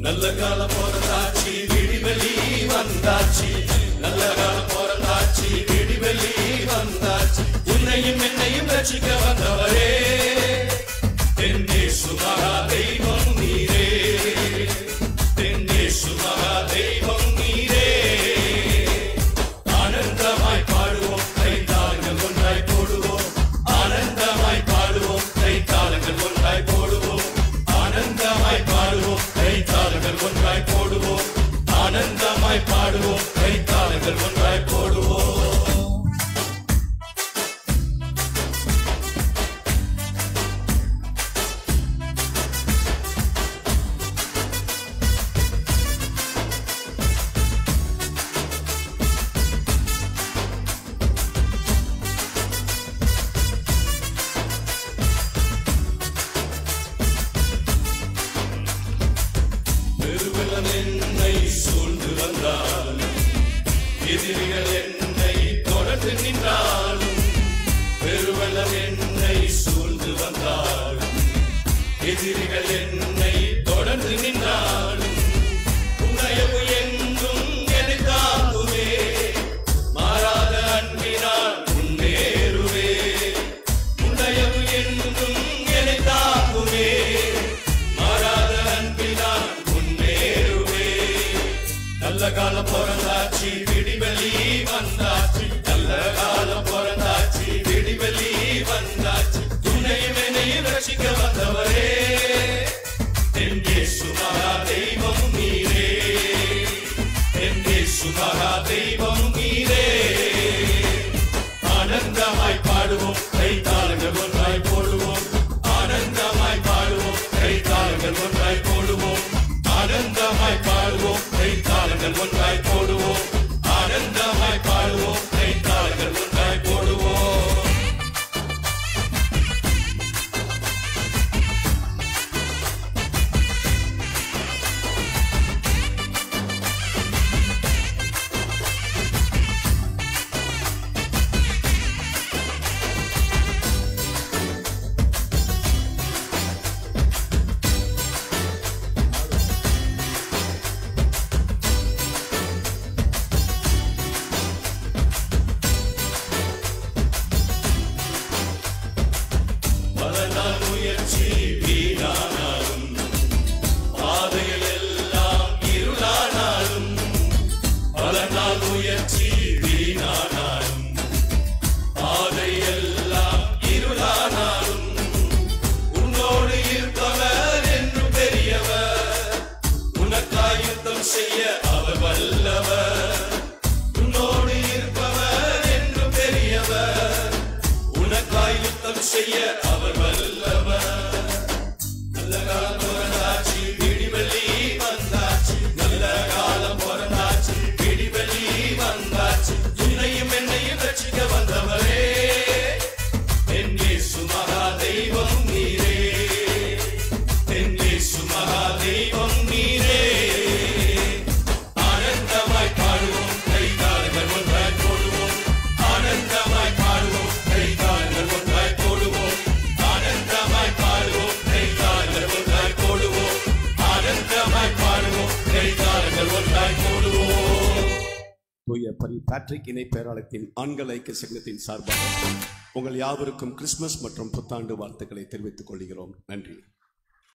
நல்ல காலம் பிறந்தாச்சு, விடிவெளி வந்தாச்சு. நல்ல காலம் பிறந்தாச்சு, விடிவெளி வந்தாச்சு. உன்னையும் என்னையும் ரட்சிக்க வந்தவரே, தென்னேசு மகா தெய்வம் நீரே, தென்னேசு மகா தெய்வம் நீரே. ஆனந்தமாய் பாடுவோம், கைத்தாளங்கள் ஒன்றாய் போடுவோம். ஆனந்தமாய் பாடுவோம், கைத்தாளங்கள் ஒன்றாய் போடுவோம். ஆனந்தமாய் பாடுவோம், கைத்தாளங்கள் ஒன்றாய் போடுவோம். ஆனந்தமாய் பாடுவோம், கைத்தாளங்கள் ஒன்றாய் போடுவோம். என்னை சூழ்ந்து வந்தாலும், எதிரிகள் என்னை தொடர்ந்து நின்றாலும், பெருவெள்ளம் என்னை சூழ்ந்து வந்தாலும், எதிரிகள் என்னை தொடர்ந்து நின்றாலும், உதயவு என்றும் என்னை தாங்குவே, மாறாத அன்பினால் முன்னேறுவே. உதயவு என்றும் என்னை தாங்குவே, மாறாத அன்பினால் நல்ல காலம் பிறந்தாச்சு, விடிவெளி வந்தாச்சு. நல்ல காலம் பிறந்தாச்சு, விடிவெளி வந்தாச்சு. உன்னையும் என்னையும் ரட்சிக்க வந்தவரே, தென்னேசு மகா தெய்வம் நீரே, தென்னேசு மகா தெய்வம் நீரே. ஆனந்தமாய் பாடுவோம், கைத்தாளங்கள் ஒன்றாய் போடுவோம். ஆனந்தமாய் பாடுவோம், கைத்தாளங்கள் ஒன்றாய் போடுவோம். ஆனந்தமாய் பாடுவோம், கைத்தாளங்கள் ஒன்றாய் போடுவோம். ஆனந்தமாய் பாடுவோம், கைத்தாளங்கள் ஒன்றாய் போடுவோம். முயற்சி வீணானாலும், பாதையில் எல்லாம் இருளானாலும், பல நாள் முயற்சி வீணானாலும், பாதையெல்லாம் இருளானாலும், உன்னோடு இருப்பவர் என்று பெரியவர், உனக்காய் யுத்தம் செய்ய அவர் வல்லவர். உன்னோடு இருப்பவர் என்று பெரியவர், உனக்காய் யுத்தம் செய்ய அவர் வல்லவர். நல்ல காலம் பிறந்தாச்சு, விடிவெளி வந்தாச்சு. நல்ல காலம் பிறந்தாச்சு, விடிவெளி வந்தாச்சு. உன்னையும் என்னையும் ரட்சிக்க வந்தவரே, தென்னேசு மகா தெய்வம் நீரே, தென்னேசு மகா தெய்வம் நீரே. ஆனந்தமாய் பாடுவோம், கைத்தாளங்கள் ஒன்றாய் போடுவோம். ஆனந்தமாய் பாடுவோம், கைத்தாளங்கள் ஒன்றாய் போடுவோம். ஆனந்தமாய் பாடுவோம், கைத்தாளங்கள் ஒன்றாய் போடுவோம். ஆனந்தமாய் பாடுவோம், கைத்தாளங்கள் ஒன்றாய் போடுவோம். தூய பேட்ரிக் இணை பேராலயத்தின் ஆண்கள் ஐக்கிய சங்கத்தின் சார்பாக உங்கள் யாவருக்கும் கிறிஸ்துமஸ் மற்றும் புத்தாண்டு வாழ்த்துக்களை தெரிவித்துக் கொள்கிறோம். நன்றி.